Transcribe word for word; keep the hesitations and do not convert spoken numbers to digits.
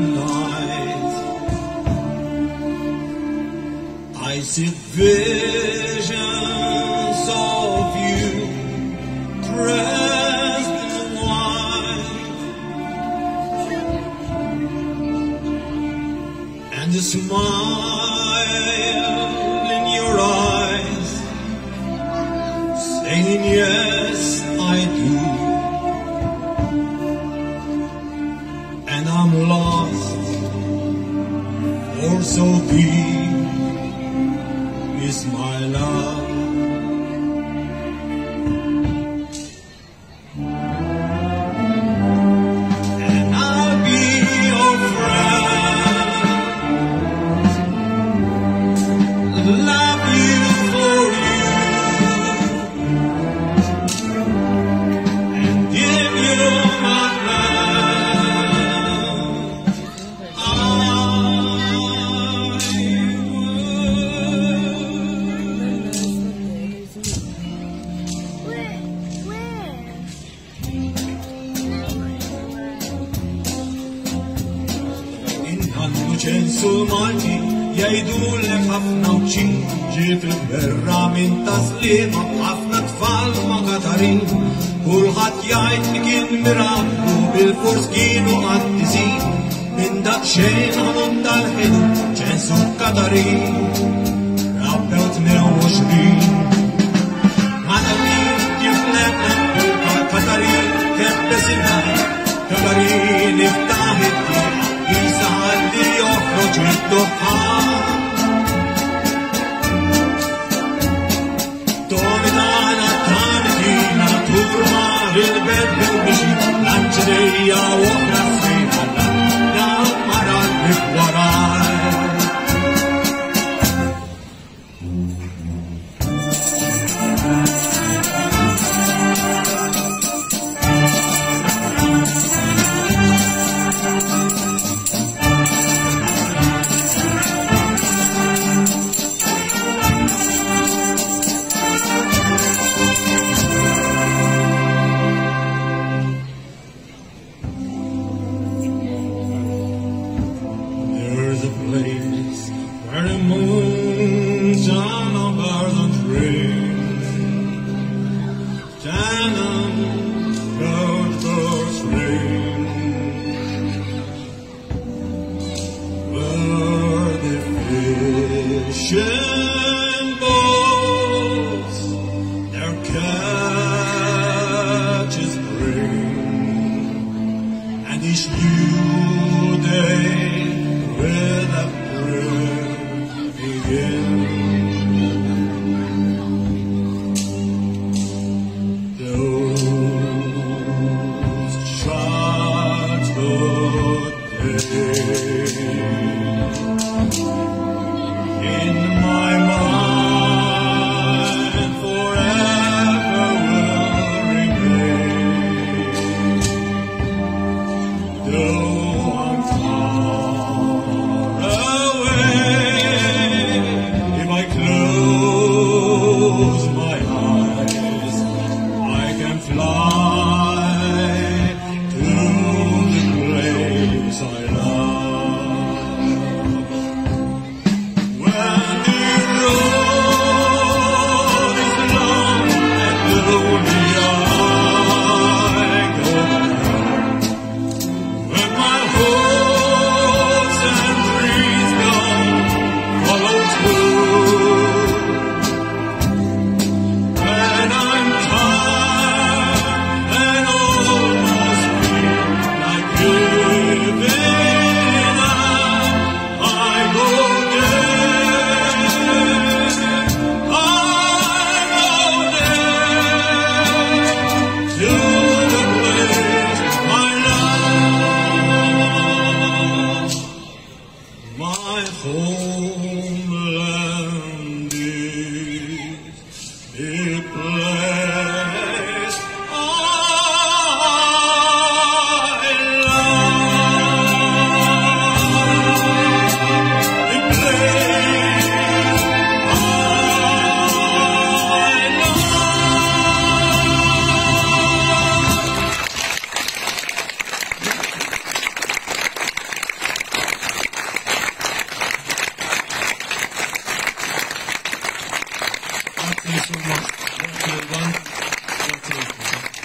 night. I see visions of you dressed in white, and a smile in your eyes, saying yes, I do. And I'm lost, for so deep is my love. And I'll be your friend, love you for you, and give you my ċensu Malti jgħidulek ħafna uċċi fil-gwerra minn taslima ħafna tfal ma' Katarin. Kulħadd jgħid li kien miraklu bil-fors kienu għad-tiżin minn dak xejn ħanun tal-ħin ċensu Katarin. Rabbew tnejn u għoxrin Katarin jifnek Katarin tebbes il-ħaj Katarin iftaħ id-dieq jisaħalli joħroġ mid-duħan. Tomi tagħna tagħna turma il-bed bil-bixi l-anġerija u oħra sfida dawn mara l-waraj. so much. Thank you, everyone. Thank you.